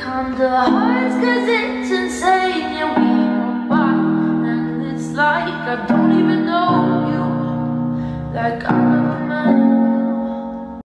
kinda hurts 'cause it's insane. Yeah, we won't fight, and it's like I don't even know you, like I never met you.